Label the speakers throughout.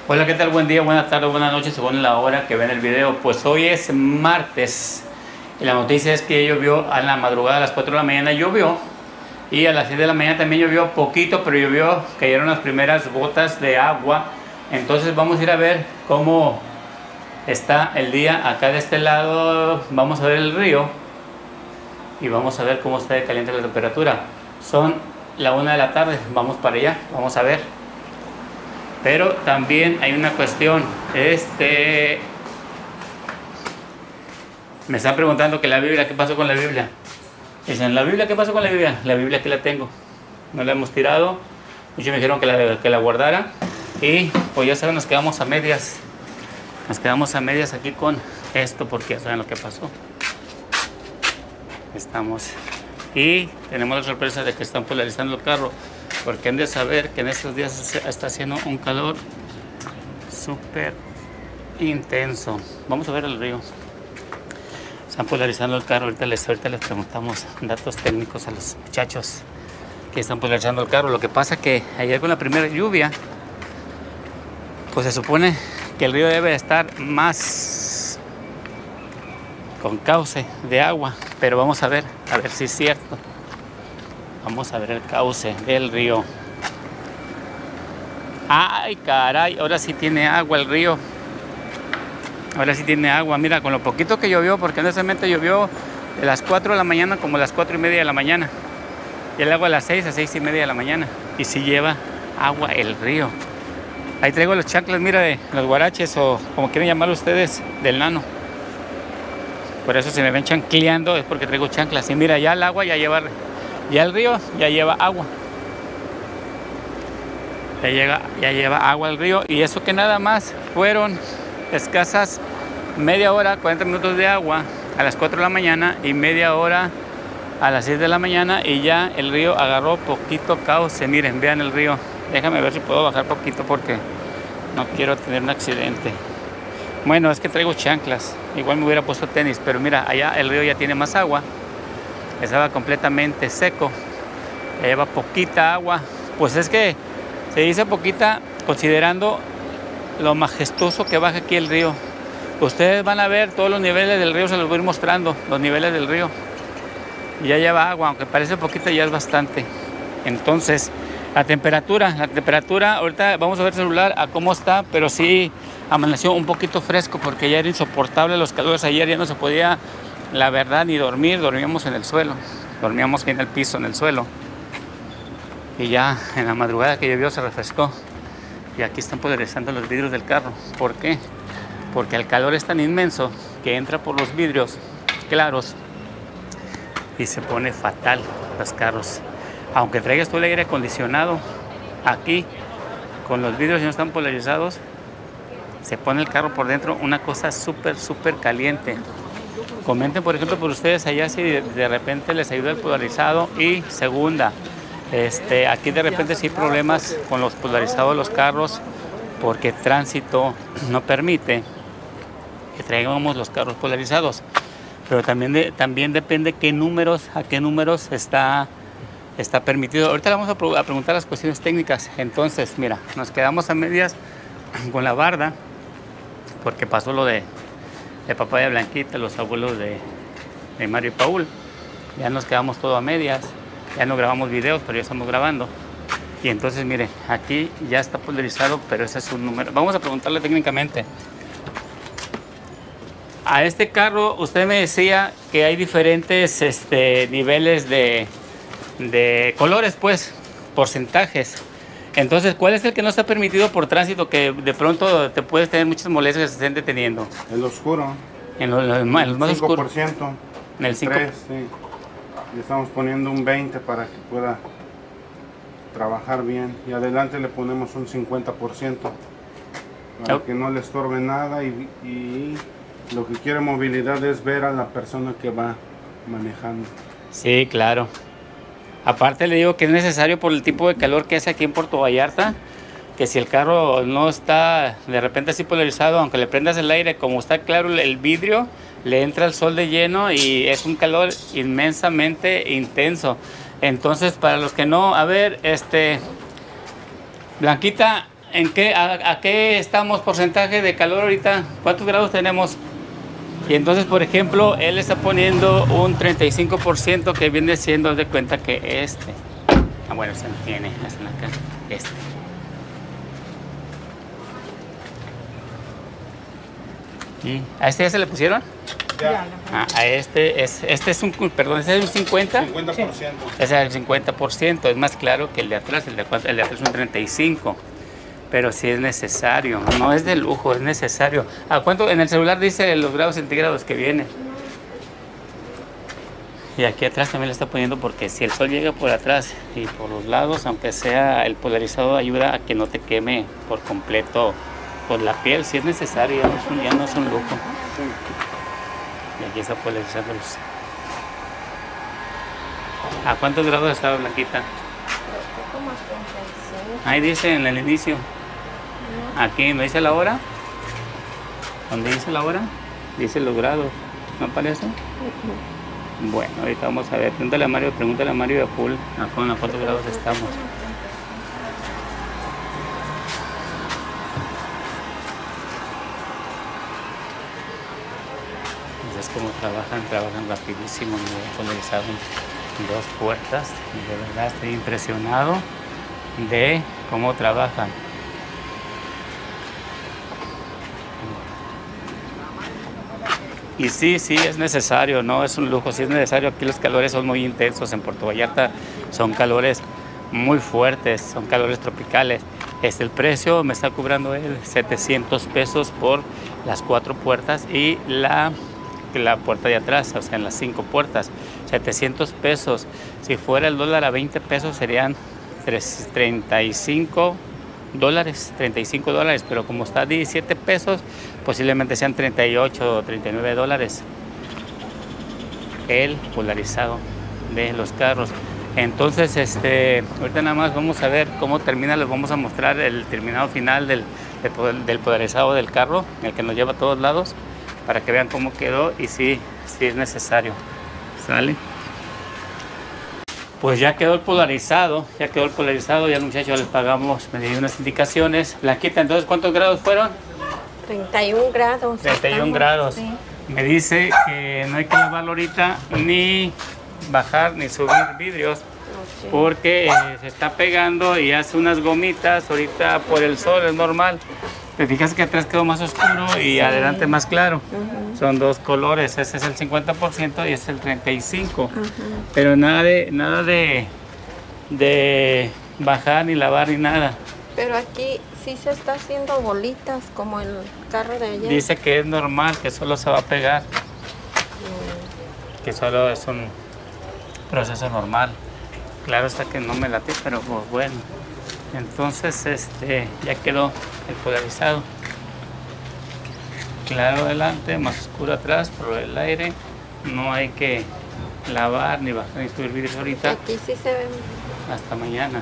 Speaker 1: Hola, ¿qué tal? Buen día, buenas tardes, buenas noches, según la hora que ven el video. Pues hoy es martes y la noticia es que llovió a la madrugada, a las 4 de la mañana llovió, y a las 6 de la mañana también llovió poquito, pero llovió, cayeron las primeras gotas de agua. Entonces vamos a ir a ver cómo está el día acá de este lado. Vamos a ver el río y vamos a ver cómo está de caliente la temperatura. Son la 1 de la tarde, vamos para allá, vamos a ver. Pero también hay una cuestión, me están preguntando que la Biblia, ¿qué pasó con la Biblia? Dicen, ¿la Biblia qué pasó con la Biblia? La Biblia aquí la tengo, no la hemos tirado, muchos me dijeron que la guardara, y pues ya saben, nos quedamos a medias aquí con esto, porque ya saben lo que pasó. Estamos, y tenemos la sorpresa de que están polarizando el carro, porque han de saber que en estos días está haciendo un calor súper intenso. Vamos a ver el río. Están polarizando el carro. Ahorita les preguntamos datos técnicos a los muchachos que están polarizando el carro. Lo que pasa que ayer con la primera lluvia, pues se supone que el río debe estar más con cauce de agua, pero vamos a ver si es cierto. Vamos a ver el cauce del río. ¡Ay, caray! Ahora sí tiene agua el río. Ahora sí tiene agua. Mira, con lo poquito que llovió, porque honestamente llovió de las 4 de la mañana como a las 4:30 de la mañana. Y el agua a las 6, a 6:30 de la mañana. Y sí lleva agua el río. Ahí traigo los chanclas, mira, de los guaraches, o como quieren llamarlo ustedes, del nano. Por eso se me ven chancleando, es porque traigo chanclas. Y mira, ya el agua ya lleva... Ya el río ya lleva agua. Ya lleva agua el río. Y eso que nada más fueron escasas media hora, 40 minutos de agua a las 4 de la mañana y media hora a las 6 de la mañana. Y ya el río agarró poquito cauce. Miren, vean el río. Déjame ver si puedo bajar poquito porque no quiero tener un accidente. Bueno, es que traigo chanclas. Igual me hubiera puesto tenis. Pero mira, allá el río ya tiene más agua. Estaba completamente seco, lleva poquita agua. Pues es que se dice poquita considerando lo majestuoso que baja aquí el río. Ustedes van a ver todos los niveles del río, se los voy a ir mostrando, los niveles del río. Ya lleva agua, aunque parece poquita, ya es bastante. Entonces, la temperatura, ahorita vamos a ver el celular a cómo está, pero sí amaneció un poquito fresco porque ya era insoportable los calores. Ayer ya no se podía, la verdad, ni dormir. Dormíamos en el suelo, dormíamos en el piso, en el suelo. Y ya en la madrugada que llovió se refrescó. Y aquí están polarizando los vidrios del carro. ¿Por qué? Porque el calor es tan inmenso que entra por los vidrios claros y se pone fatal los carros. Aunque traigas todo el aire acondicionado aquí, con los vidrios no están polarizados, se pone el carro por dentro una cosa súper caliente. Comenten, por ejemplo, por ustedes allá si de repente les ayuda el polarizado. Y segunda, aquí de repente sí hay problemas con los polarizados de los carros porque tránsito no permite que traigamos los carros polarizados. Pero también depende a qué números está permitido. Ahorita le vamos a preguntar las cuestiones técnicas. Entonces, mira, nos quedamos a medias con la barda porque pasó lo de papá de Blanquita, los abuelos de Mario y Paul. Ya nos quedamos todo a medias, ya no grabamos videos, pero ya estamos grabando. Y entonces, mire, aquí ya está polarizado, pero ese es un número. Vamos a preguntarle técnicamente. A este carro, usted me decía que hay diferentes niveles de colores, pues, porcentajes. Entonces, ¿cuál es el que no está permitido por tránsito, que de pronto te puedes tener muchas molestias que se estén deteniendo?
Speaker 2: El oscuro.
Speaker 1: En los más oscuros.
Speaker 2: 5%.
Speaker 1: En el 5%.
Speaker 2: 3, sí. Le estamos poniendo un 20 para que pueda trabajar bien. Y adelante le ponemos un 50% para que no le estorbe nada. Y lo que quiere movilidad es ver a la persona que va manejando.
Speaker 1: Sí, claro. Aparte le digo que es necesario por el tipo de calor que hace aquí en Puerto Vallarta, que si el carro no está de repente así polarizado, aunque le prendas el aire, como está claro el vidrio, le entra el sol de lleno y es un calor inmensamente intenso. Entonces, para los que no, a ver, Blanquita, a qué estamos porcentaje de calor ahorita? ¿Cuántos grados tenemos? Y entonces, por ejemplo, él está poniendo un 35% que viene siendo de cuenta que este. Bueno, se no tiene, hacen acá, este. ¿Y a este ya se le pusieron?
Speaker 2: Ya.
Speaker 1: A este es un, perdón, este es un 50.
Speaker 2: 50%.
Speaker 1: Ese es el 50%, es más claro que el de atrás, el de atrás es un 35%. Pero sí es necesario, no es de lujo, es necesario. ¿A cuánto? En el celular dice los grados centígrados que viene. Y aquí atrás también le está poniendo porque si el sol llega por atrás y por los lados, aunque sea el polarizado, ayuda a que no te queme por completo por la piel, si es necesario, ya no es un lujo. Y aquí está polarizándolos. ¿A cuántos grados está Blanquita?
Speaker 3: Como a 35.
Speaker 1: Ahí dice en el inicio. Aquí, ¿no dice la hora? ¿Dónde dice la hora? Dice los grados. ¿No aparece? Bueno, ahorita vamos a ver. Pregúntale a Mario de Full. ¿A cuántos grados estamos? Entonces, como trabajan rapidísimo. Me polarizaron 2 puertas. Y de verdad estoy impresionado de cómo trabajan. Y sí, es necesario, no es un lujo, sí es necesario. Aquí los calores son muy intensos, en Puerto Vallarta son calores muy fuertes, son calores tropicales. El precio me está cobrando él 700 pesos por las 4 puertas y la puerta de atrás, o sea, en las 5 puertas, 700 pesos. Si fuera el dólar a 20 pesos serían 35 dólares, pero como está a 17 pesos, posiblemente sean 38 o 39 dólares el polarizado de los carros. Entonces, ahorita nada más vamos a ver cómo termina, les vamos a mostrar el terminado final del polarizado del carro, el que nos lleva a todos lados, para que vean cómo quedó y sí es necesario. ¿Sale? Pues ya quedó el polarizado, ya al muchacho les pagamos, me dio unas indicaciones. Blanquita, entonces, ¿cuántos grados fueron?
Speaker 3: 31 grados.
Speaker 1: 31 grados.
Speaker 3: Sí.
Speaker 1: Me dice que no hay que lavarlo ahorita, ni bajar, ni subir vidrios, porque se está pegando y hace unas gomitas. Ahorita por el sol es normal. Te fijas que atrás quedó más oscuro y adelante más claro. Son 2 colores, ese es el 50% y ese es el 35%. Pero nada de bajar ni lavar ni nada.
Speaker 3: Pero aquí sí se está haciendo bolitas como el carro de ayer.
Speaker 1: Dice que es normal, que solo se va a pegar. Que solo es un proceso normal. Claro está que no me late, pero pues bueno. Entonces ya quedó el polarizado. Claro adelante, más oscuro atrás, por el aire. No hay que lavar ni bajar ni subir vidrios ahorita.
Speaker 3: Aquí sí se ve.
Speaker 1: Hasta mañana.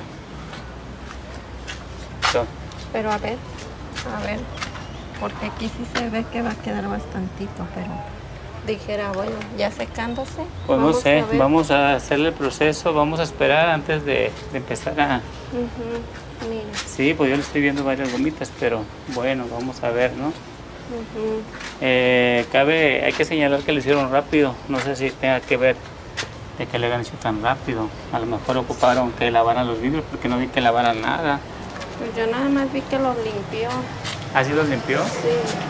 Speaker 3: Pero a ver, porque aquí sí se ve que va a quedar bastantito, pero dijera, bueno, ya secándose.
Speaker 1: Pues no sé, vamos a hacerle el proceso, vamos a esperar antes de empezar a...
Speaker 3: Mira.
Speaker 1: Sí, pues yo le estoy viendo varias gomitas, pero bueno, vamos a ver, ¿no? Hay que señalar que lo hicieron rápido, no sé si tenga que ver de que le hayan hecho tan rápido. A lo mejor ocuparon que lavaran los vidrios porque no vi que lavaran nada.
Speaker 3: Pues yo nada más vi que los limpió.
Speaker 1: ¿Así los limpió?
Speaker 3: Sí,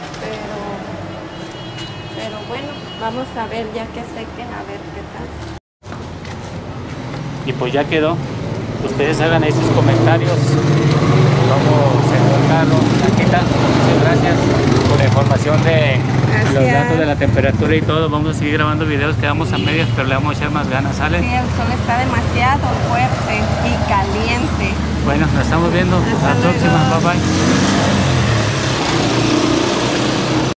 Speaker 3: pero bueno, vamos a ver ya que sequen, a ver qué tal.
Speaker 1: Y pues ya quedó. Ustedes hagan ahí sus comentarios. Cómo se ve el carro. Blanquita, muchas gracias por la información de los datos de la temperatura y todo. Vamos a seguir grabando videos, quedamos a medias, pero le vamos a echar más ganas, ¿sale?
Speaker 3: Sí, el sol está demasiado fuerte y caliente.
Speaker 1: Bueno, nos estamos viendo. Hasta la próxima. Bye bye.